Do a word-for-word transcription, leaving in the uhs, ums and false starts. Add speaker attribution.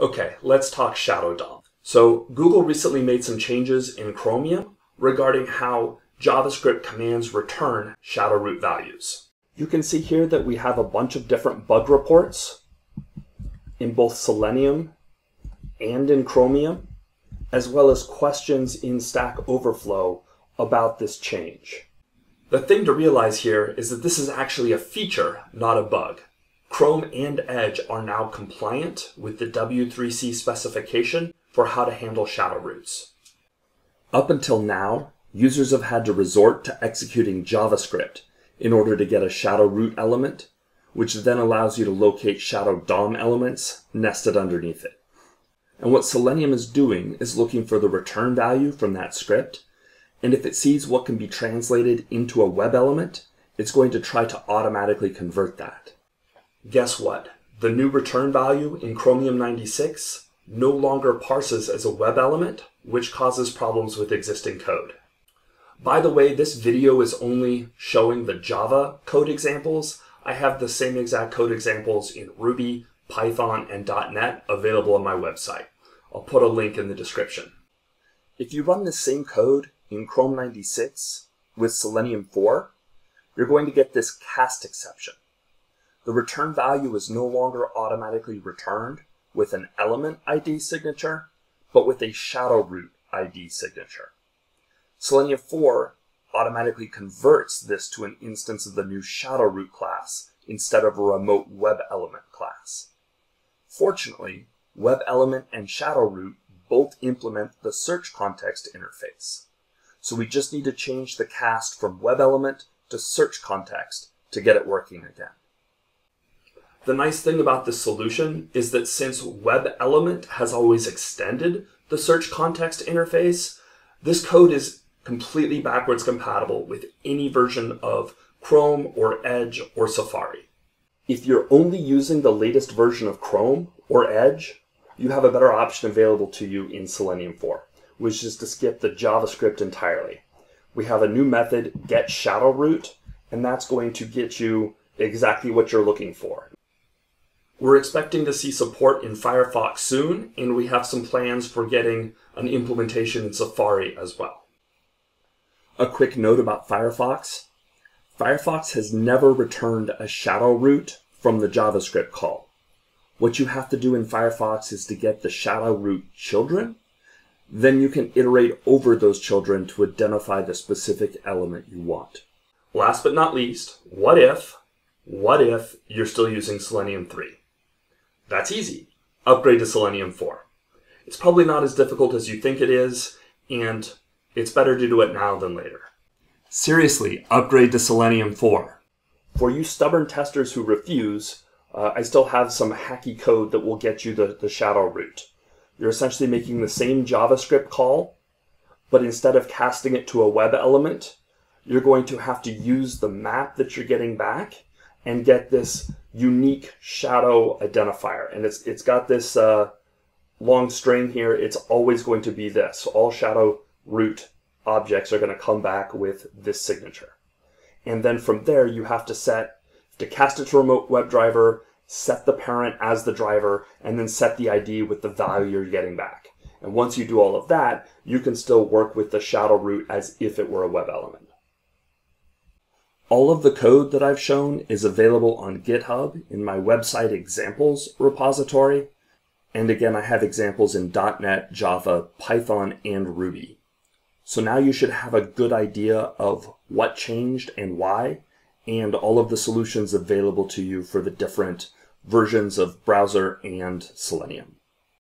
Speaker 1: Okay, let's talk shadow D O M. So Google recently made some changes in Chromium regarding how JavaScript commands return shadow root values. You can see here that we have a bunch of different bug reports in both Selenium and in Chromium, as well as questions in Stack Overflow about this change. The thing to realize here is that this is actually a feature, not a bug. Chrome and Edge are now compliant with the W three C specification for how to handle shadow roots. Up until now, users have had to resort to executing JavaScript in order to get a shadow root element, which then allows you to locate shadow D O M elements nested underneath it. And what Selenium is doing is looking for the return value from that script, and if it sees what can be translated into a web element, it's going to try to automatically convert that. Guess what? The new return value in Chromium ninety-six no longer parses as a web element, which causes problems with existing code. By the way, this video is only showing the Java code examples. I have the same exact code examples in Ruby, Python, and dot net available on my website. I'll put a link in the description. If you run the same code in Chrome ninety-six with Selenium four, you're going to get this cast exception. The return value is no longer automatically returned with an element I D signature, but with a shadow root I D signature. Selenium four automatically converts this to an instance of the new shadow root class instead of a remote web element class. Fortunately, web element and shadow root both implement the search context interface. So we just need to change the cast from web element to search context to get it working again. The nice thing about this solution is that since web element has always extended the search context interface, this code is completely backwards compatible with any version of Chrome or Edge or Safari. If you're only using the latest version of Chrome or Edge, you have a better option available to you in Selenium four, which is to skip the JavaScript entirely. We have a new method, getShadowRoot, and that's going to get you exactly what you're looking for. We're expecting to see support in Firefox soon, and we have some plans for getting an implementation in Safari as well. A quick note about Firefox. Firefox has never returned a shadow root from the JavaScript call. What you have to do in Firefox is to get the shadow root children. Then you can iterate over those children to identify the specific element you want. Last but not least, what if, what if you're still using Selenium three? That's easy. Upgrade to Selenium four. It's probably not as difficult as you think it is, and it's better to do it now than later. Seriously, upgrade to Selenium four. For you stubborn testers who refuse, uh, I still have some hacky code that will get you the, the shadow root. You're essentially making the same JavaScript call, but instead of casting it to a web element, you're going to have to use the map that you're getting back and get this unique shadow identifier. And it's it's got this uh, long string here. It's always going to be this. All shadow root objects are going to come back with this signature. And then from there, you have to set, to cast it to a remote web driver, set the parent as the driver, and then set the I D with the value you're getting back. And once you do all of that, you can still work with the shadow root as if it were a web element. All of the code that I've shown is available on GitHub in my website examples repository. And again, I have examples in dot net, Java, Python, and Ruby. So now you should have a good idea of what changed and why, and all of the solutions available to you for the different versions of browser and Selenium.